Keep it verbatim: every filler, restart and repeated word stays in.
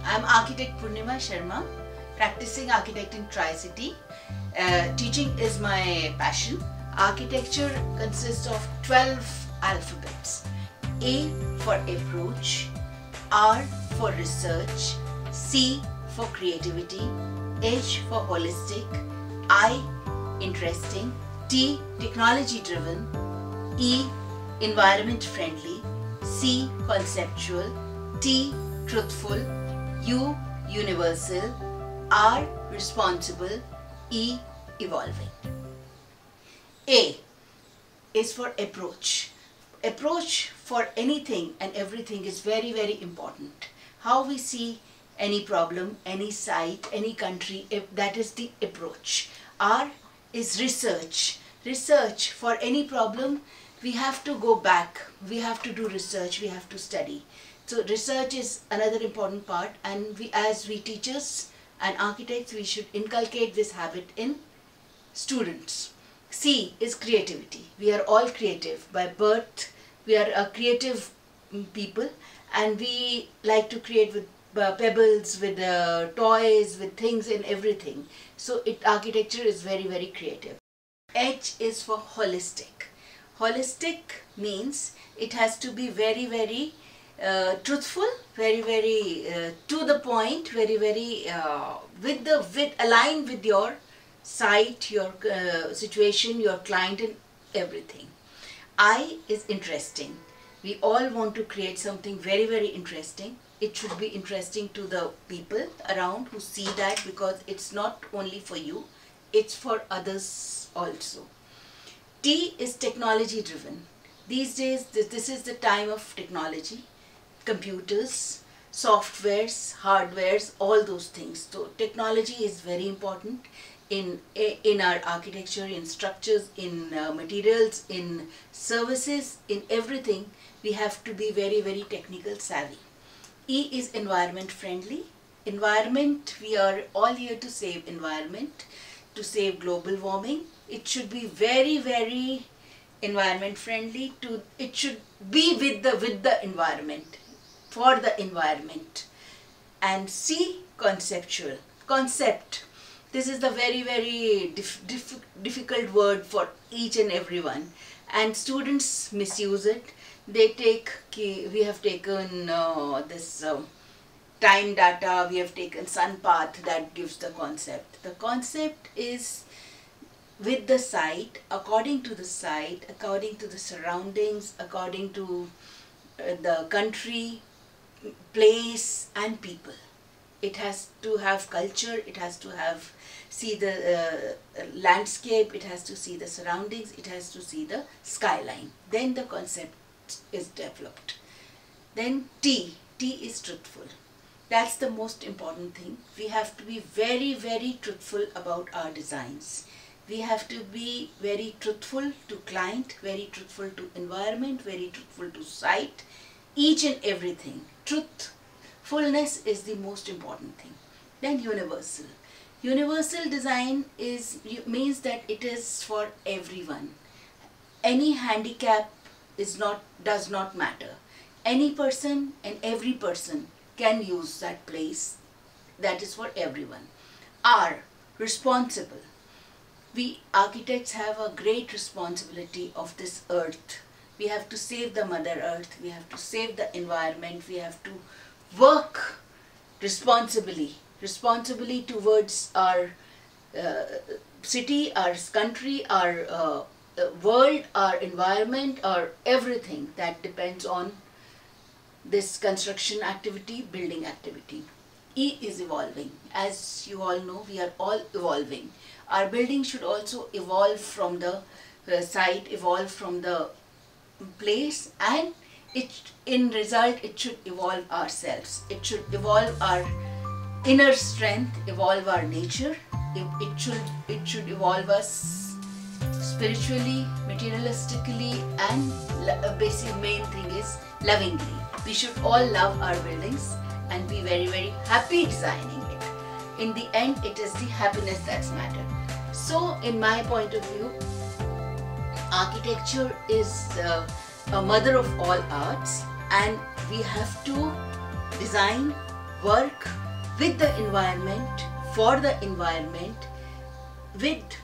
I'm architect Purnima Sharma, practicing architect in Tri-City. Uh, teaching is my passion. Architecture consists of twelve alphabets. A for approach, R for research, C for creativity, H for holistic, I interesting, T technology driven, E environment friendly, C conceptual, T truthful, U universal, R responsible, E evolving. A is for approach. Approach for anything and everything is very very important. How we see any problem, any site, any country, that is the approach. R is research. Research for any problem, we have to go back, we have to do research, we have to study. So research is another important part, and we as we teachers and architects, we should inculcate this habit in students. C is creativity. We are all creative by birth. We are a creative people, and we like to create with uh, pebbles, with uh, toys, with things and everything. So it architecture is very very creative. H is for holistic. Holistic means it has to be very very uh, truthful, very very uh, to the point, very very uh, with the with aligned with your site, your uh, situation, your client and everything. I is interesting. We all want to create something very very interesting. It should be interesting to the people around who see that, because it's not only for you, it's for others also. T is technology driven. These days this is the time of technology, computers, softwares, hardwares, all those things. So technology is very important in in our architecture, in structures, in uh, materials, in services, in everything. We have to be very very technical savvy. E is environment friendly. Environment, we are all here to save environment, to save global warming. It should be very very environment friendly. To it should be with the with the environment, for the environment. And C, conceptual. Concept. This is the very very dif dif difficult word for each and everyone, and students misuse it. They take, we have taken uh, this uh, time data, we have taken sun path, that gives the concept. The concept is with the site, according to the site, according to the surroundings, according to uh, the country, place and people. It has to have culture, it has to have see the uh, landscape, it has to see the surroundings, it has to see the skyline. Then the concept is developed. Then T, T is truthful. That's the most important thing. We have to be very very truthful about our designs. We have to be very truthful to client, very truthful to environment, very truthful to site, each and everything. Truthfulness is the most important thing. Then universal. Universal design is means that it is for everyone. Any handicap is not does not matter. Any person and every person can use that place. That is for everyone. R, responsible. We architects have a great responsibility of this earth. We have to save the mother earth. We have to save the environment. We have to work responsibly. Responsibly towards our uh, city, our country, our uh, world, our environment, our everything that depends on this construction activity, building activity. E is evolving. As you all know, we are all evolving. Our building should also evolve from the uh, site, evolve from the place, and it in result it should evolve ourselves. It should evolve our inner strength, evolve our nature. It, it should it should evolve us spiritually, materialistically, and a basic main thing is lovingly. We should all love our buildings and be very very happy designing it. In the end, it is the happiness that's matter. So in my point of view, architecture is uh, a mother of all arts, and we have to design work with the environment, for the environment, with